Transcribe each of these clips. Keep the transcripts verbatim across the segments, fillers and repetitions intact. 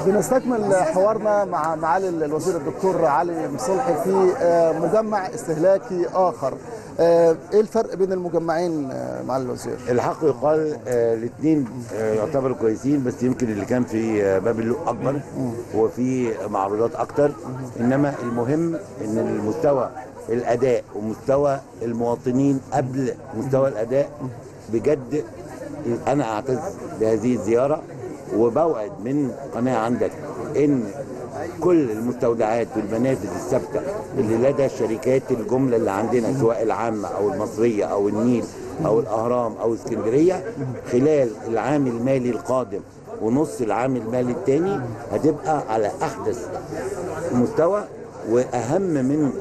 بنستكمل حوارنا مع معالي الوزير الدكتور علي مصلحي في مجمع استهلاكي آخر. ايه الفرق بين المجمعين معالي الوزير؟ الحق يقال الاثنين يعتبروا كويسين، بس يمكن اللي كان في باب اللوق اكبر وفي معروضات اكتر، انما المهم ان المستوى الاداء ومستوى المواطنين قبل مستوى الاداء بجد. انا اعتز بهذه الزياره وبوعد من قناه عندك ان كل المستودعات والمنافذ الثابته اللي لدى الشركات الجمله اللي عندنا سواء العامه او المصريه او النيل او الاهرام او اسكندريه خلال العام المالي القادم ونص العام المالي الثاني هتبقى على احدث مستوى. واهم من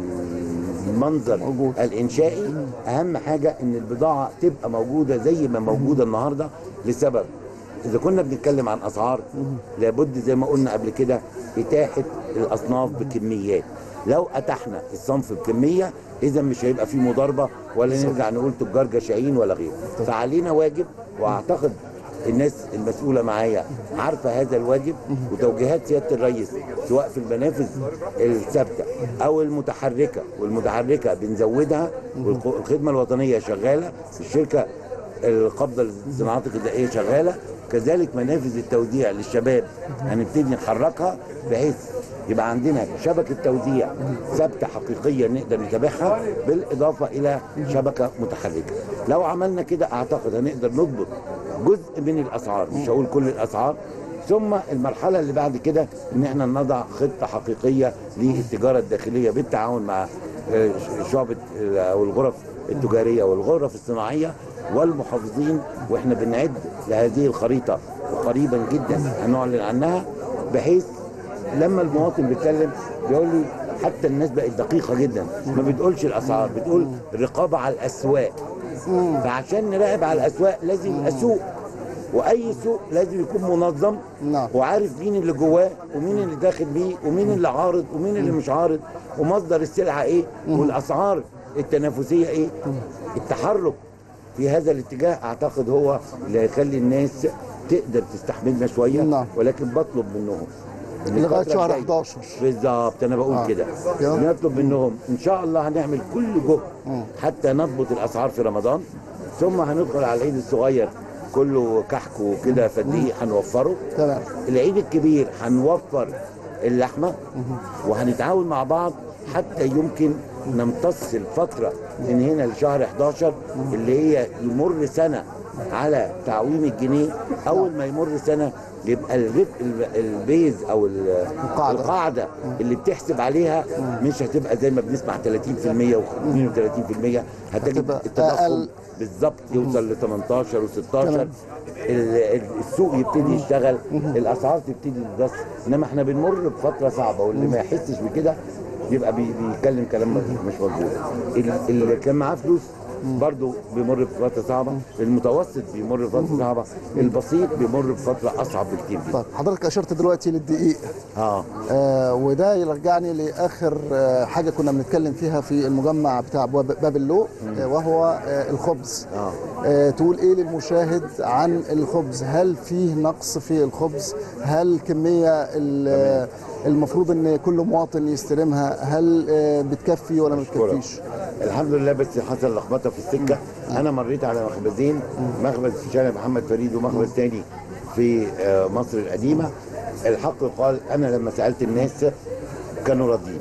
المنظر الانشائي اهم حاجه ان البضاعه تبقى موجوده زي ما موجوده النهارده، لسبب إذا كنا بنتكلم عن أسعار لابد زي ما قلنا قبل كده إتاحة الأصناف بكميات. لو أتحنا الصنف بكمية إذا مش هيبقى فيه مضاربة ولا نرجع نقول تجار جشعين ولا غيره. فعلينا واجب، وأعتقد الناس المسؤولة معايا عارفة هذا الواجب، وتوجيهات سيادة الرئيس سواء في المنافذ الثابتة أو المتحركة، والمتحركة بنزودها والخدمة الوطنية شغالة، الشركة القبضة للصناعات الغذائية شغالة، كذلك منافذ التوزيع للشباب هنبتدي نحركها بحيث يبقى عندنا شبكة توزيع ثابتة حقيقية نقدر نتابعها بالإضافة إلى شبكة متحركة. لو عملنا كده أعتقد هنقدر نضبط جزء من الأسعار، مش هقول كل الأسعار. ثم المرحلة اللي بعد كده إن احنا نضع خطة حقيقية للتجارة الداخلية بالتعاون مع شعبة أو الغرف التجارية والغرف الصناعية والمحافظين، واحنا بنعد لهذه الخريطة وقريبا جدا هنعلن عنها، بحيث لما المواطن بيتكلم بيقول لي حتى الناس بقت دقيقة جدا، ما بتقولش الأسعار، بتقول الرقابة على الأسواق. فعشان نراقب على الأسواق لازم يبقى سوق، وأي سوق لازم يكون منظم وعارف مين اللي جواه ومين اللي داخل بيه ومين اللي عارض ومين اللي مش عارض ومصدر السلعة إيه والأسعار التنافسية إيه. التحرك في هذا الاتجاه اعتقد هو اللي هيخلي الناس تقدر تستحملنا شويه. نعم. ولكن بطلب منهم لغايه شهر حداشر بالظبط، انا بقول آه. كده نطلب منهم ان شاء الله هنعمل كل جهد حتى نضبط الاسعار في رمضان، ثم هندخل على العيد الصغير كله كحك وكده فديه هنوفره. تمام. العيد الكبير هنوفر اللحمه وهنتعاون مع بعض حتى يمكن نمتص الفترة من هنا لشهر حداشر اللي هي يمر سنة على تعويم الجنيه. أول ما يمر سنة يبقى البيز أو القاعدة, القاعدة اللي بتحسب عليها مش هتبقى زي ما بنسمع ثلاثين بالمية واثنين وثلاثين بالمية، هتجد التضخم بالظبط يوصل ل ثمانية عشر و16. السوق يبتدي يشتغل، الأسعار تبتدي تدس. إنما احنا بنمر بفترة صعبة، واللي ما يحسش بكده يبقى بيتكلم كلام مش مظبوط. اللي كان معاه فلوس برضه بيمر بفتره صعبه، المتوسط بيمر بفتره صعبه، البسيط بيمر بفتره اصعب بكتير. طيب حضرتك اشرت دلوقتي للدقيق. اه, آه وده يرجعني لاخر آه حاجه كنا بنتكلم فيها في المجمع بتاع باب اللوق، آه وهو آه الخبز. آه. آه تقول ايه للمشاهد عن الخبز؟ هل فيه نقص في الخبز؟ هل الكميه المفروض ان كل مواطن يستلمها هل بتكفي ولا ما بتكفيش؟ الحمد لله، بس حصل لخبطه في السكه. انا مريت على مخبزين، مخبز في شارع محمد فريد ومخبز ثاني في مصر القديمه. الحق يقال انا لما سالت الناس كانوا راضيين،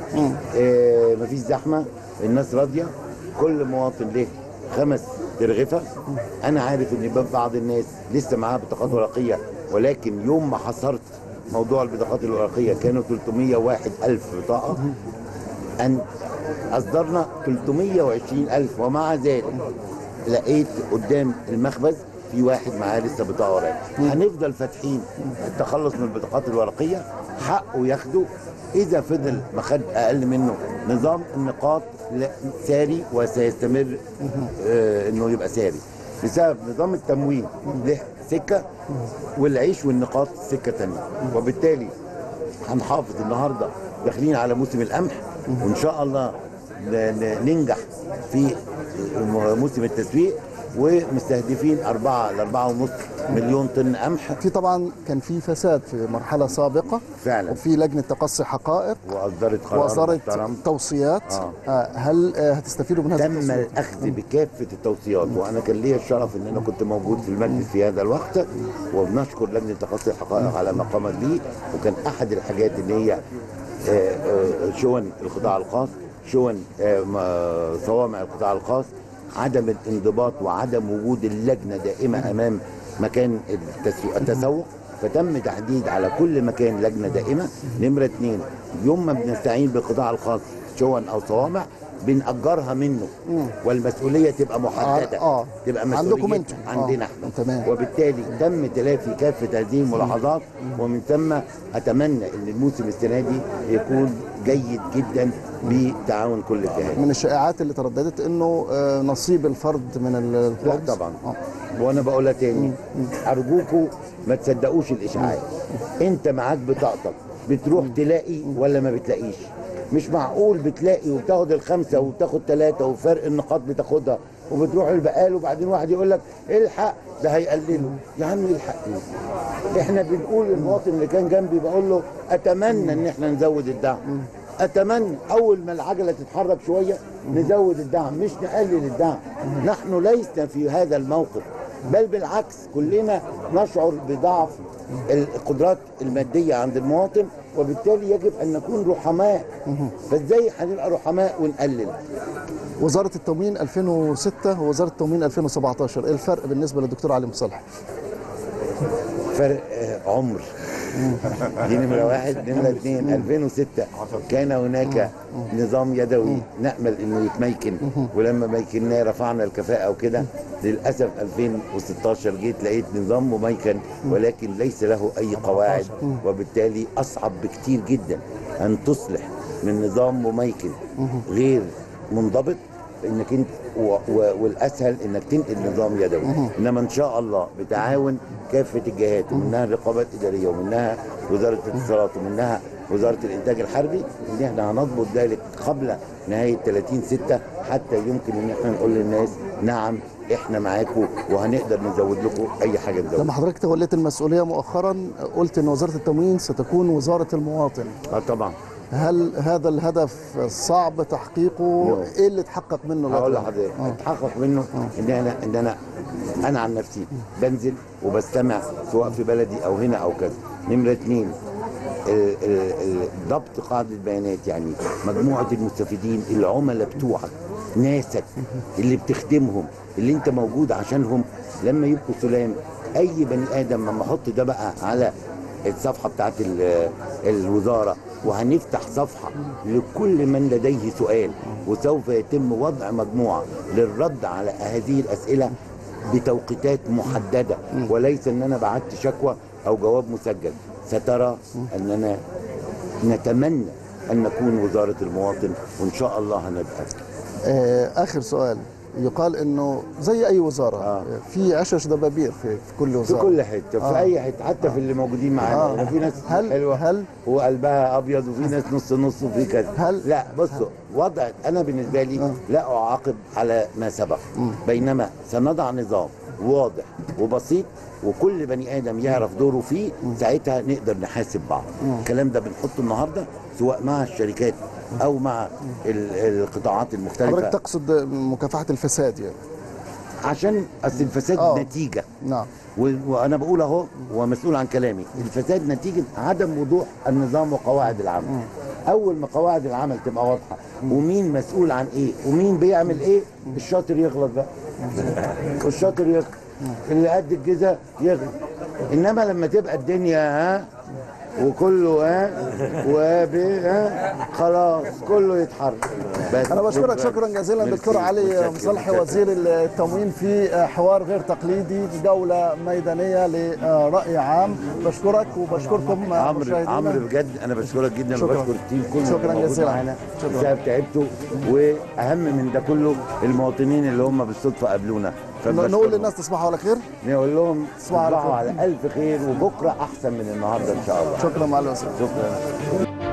آه مفيش زحمه، الناس راضيه، كل مواطن له خمس ترغفه. انا عارف ان بعض الناس لسه معاها بطاقات ورقيه، ولكن يوم ما حصرت موضوع البطاقات الورقيه كانوا ثلاثمية وواحد ألف بطاقه، ان اصدرنا ثلاثمية وعشرين ألف، ومع ذلك لقيت قدام المخبز في واحد معاه لسه بطاقه ورقيه. هنفضل فاتحين التخلص من البطاقات الورقيه، حقه ياخده. اذا فضل ما خد اقل منه، نظام النقاط ساري وسيستمر آه انه يبقى ساري بسبب نظام التموين له سكه والعيش والنقاط سكه ثانيه. وبالتالي هنحافظ. النهارده داخلين على موسم القمح، وان شاء الله ننجح في موسم التسويق، ومستهدفين أربعة لأربعة ونص مليون طن قمح. في طبعا كان في فساد في مرحله سابقه فعلا. وفي لجنه تقصي حقائق واصدرت قرار واصدرت محترم. توصيات. آه. آه، هل آه، هتستفيدوا من هذه تم التوصيات؟ الاخذ بكافه التوصيات، وانا كان ليا الشرف ان انا كنت موجود في المجلس في هذا الوقت، وبنشكر لجنه تقصي الحقائق على ما قامت به. وكان احد الحاجات اللي هي آه، آه، شؤون القطاع الخاص، شؤون آه، م- صوامع القطاع الخاص، عدم الانضباط وعدم وجود اللجنه دائمه امام مكان التسو- التسوق. فتم تحديد على كل مكان لجنه دائمه. نمره اثنين، يوم ما بنستعين بالقطاع الخاص شؤون او صوامع بنأجرها منه، والمسؤوليه تبقى محدده. آه. تبقى عندكم مسؤوليتنا انتم. آه. عندنا احنا. تمام. وبالتالي تم تلافي كافه هذه الملاحظات، ومن ثم اتمنى ان الموسم السنه دي يكون جيد جدا بتعاون كل الجهات. من الشائعات اللي ترددت انه آه، نصيب الفرد من ال- لا الخبز. طبعا. آه. وانا بقولها تاني، ارجوكوا ما تصدقوش الاشاعات. انت معاك بطاقتك بتروح تلاقي ولا ما بتلاقيش؟ مش معقول بتلاقي وبتاخد الخمسه وبتاخد ثلاثه وفرق النقاط بتاخدها وبتروح البقال، وبعدين واحد يقول لك الحق ده هيقلله. يا عم الحق ايه؟ احنا بنقول للمواطن اللي كان جنبي بقول له اتمنى ان احنا نزود الدعم، اتمنى اول ما العجله تتحرك شويه نزود الدعم مش نقلل الدعم. نحن لسنا في هذا الموقف، بل بالعكس كلنا نشعر بضعف القدرات الماديه عند المواطن، وبالتالي يجب ان نكون رحماء. فازاي هنبقى رحماء ونقلل؟ وزاره التموين ألفين وستة ووزاره التموين ألفين وسبعتاشر، ايه الفرق بالنسبه للدكتور علي مصالح؟ فرق آه، عمر. دي نمرة واحد. نمرة اثنين، ألفين وستة كان هناك نظام يدوي نأمل انه يتميكن، ولما ميكناه رفعنا الكفاءة وكده. للأسف ألفين وستاشر جيت لقيت نظام مميكن ولكن ليس له أي قواعد، وبالتالي أصعب بكتير جدا أن تصلح من نظام مميكن غير منضبط انك انت و... و... والاسهل انك تنقل نظام يدوي. انما ان شاء الله بتعاون كافه الجهات، ومنها الرقابات الاداريه، ومنها وزاره الاتصالات، ومنها وزاره الانتاج الحربي، ان احنا هنضبط ذلك قبل نهايه ثلاثين ستة، حتى يمكن ان احنا نقول للناس نعم احنا معاكم وهنقدر نزود لكم اي حاجه نزود. لما حضرتك توليت المسؤوليه مؤخرا قلت ان وزاره التموين ستكون وزاره المواطن. اه طبعا. هل هذا الهدف صعب تحقيقه؟ ايه اللي اتحقق منه؟ هقول لحضرتك اتحقق منه ان انا ان انا انا عن نفسي بنزل وبستمع سواء في بلدي او هنا او كذا. نمره اثنين، ال- ال- ال- ضبط قاعده بيانات، يعني مجموعه المستفيدين العملاء بتوعك ناسك اللي بتخدمهم اللي انت موجود عشانهم لما يبقوا سلام. اي بني ادم لما احط ده بقى على الصفحه بتاعت ال- الوزاره، وهنفتح صفحه لكل من لديه سؤال، وسوف يتم وضع مجموعه للرد على هذه الاسئله بتوقيتات محدده، وليس ان انا بعت شكوى او جواب مسجل. سترى اننا نتمنى ان نكون وزاره المواطن، وان شاء الله هنبقى. آه، اخر سؤال، يقال انه زي اي وزاره آه. في عشش دبابير في, في كل في وزاره. كل حته، في آه. اي حته، حتى آه. في اللي موجودين معانا. آه. يعني في ناس هل- حلوه هل- وقلبها ابيض، وفي ناس نص نص، وفي كذا. هل- لا بصوا، وضع انا بالنسبه لي لا اعاقب على ما سبق، بينما سنضع نظام واضح وبسيط وكل بني ادم يعرف دوره فيه، ساعتها نقدر نحاسب بعض. الكلام ده بنحطه النهارده سواء مع الشركات او مع ال- القطاعات المختلفه. حضرتك تقصد مكافحه الفساد يعني؟ عشان اصل الفساد آه. نتيجه، نعم. و- وانا بقول اهو ومسؤول عن كلامي، الفساد نتيجه عدم وضوح النظام وقواعد العمل. اول ما قواعد العمل تبقى واضحه ومين مسؤول عن ايه ومين بيعمل ايه، الشاطر يغلط بقى والشاطر يغلط، اللي قد الجزا يغلط. انما لما تبقى الدنيا ها وكله ها وب ها خلاص كله يتحرك. بس انا بشكرك شكرا جزيلا دكتور علي مصالحي وزير التموين في حوار غير تقليدي، جوله ميدانيه لراي عام. بشكرك وبشكركم عمرو مشاهدينا. عمرو بجد انا بشكرك جدا، شكراً. وبشكر التيم كله شكراً اللي موجود جزيلاً. معانا. شكراً. بسبب تعبتوا، واهم من ده كله المواطنين اللي هم بالصدفه قابلونا. فبشكرهم. نقول للناس تصبحوا على خير. نقول لهم تصبحوا على تصبحوا خير. على الف خير، وبكره احسن من النهارده ان شاء الله. شكرا معالي الوزير. شكرا.